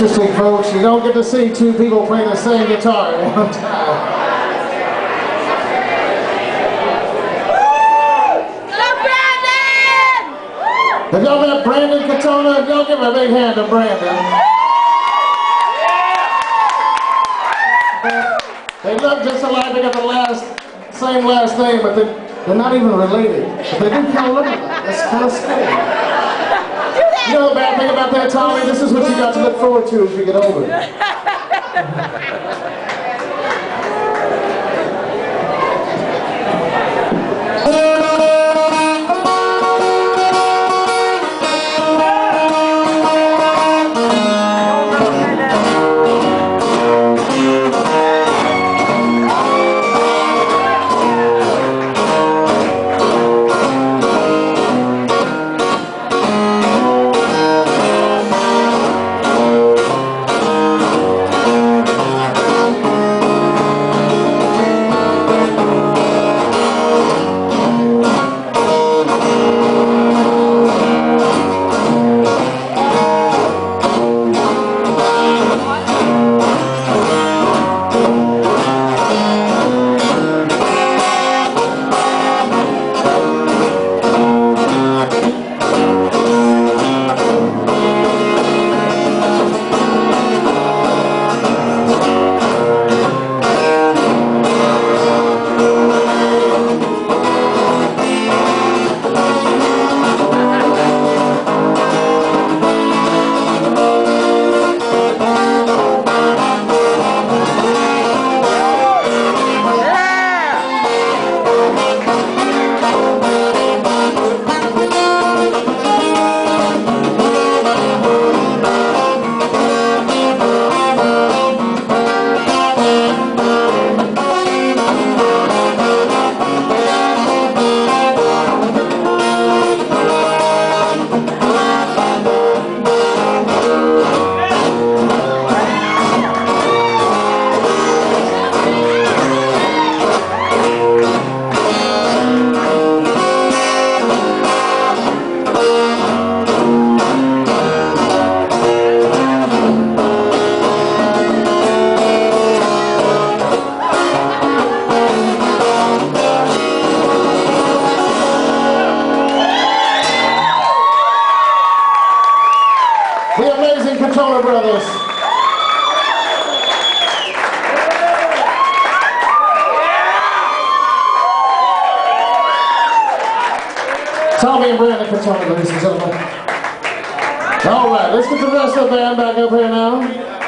interesting, folks. You don't get to see two people playing the same guitar at one time. Have y'all met Brandon Katona? Y'all give a big hand to Brandon. They look just alike. They got the same last name, but they're not even related. But they do kind of look alike. That's kind of scary. You know the bad thing about that, Tommy? This is what you got to look forward to as you get older. The amazing Katona Brothers. Tommy and Brandon Katona, ladies and gentlemen. All right, let's get the rest of the band back up here now.